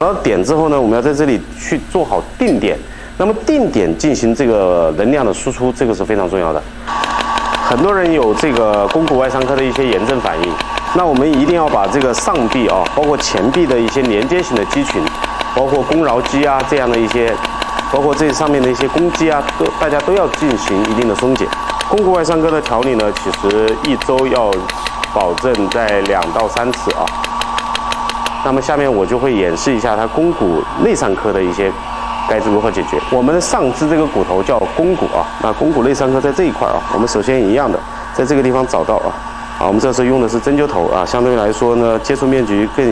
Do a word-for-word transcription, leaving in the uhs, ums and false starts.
找到点之后呢，我们要在这里去做好定点。那么定点进行这个能量的输出，这个是非常重要的。很多人有这个肱骨外伤科的一些炎症反应，那我们一定要把这个上臂啊，包括前臂的一些连接型的肌群，包括肱桡肌啊这样的一些，包括这上面的一些肱肌啊，都大家都要进行一定的松解。肱骨外伤科的调理呢，其实一周要保证在两到三次啊。那么下面我就会演示一下它肱骨内伤科的一些该如何解决。我们的上肢这个骨头叫肱骨啊，那肱骨内伤科在这一块啊，我们首先一样的在这个地方找到啊，啊，我们这时候用的是针灸头啊，相对来说呢接触面积更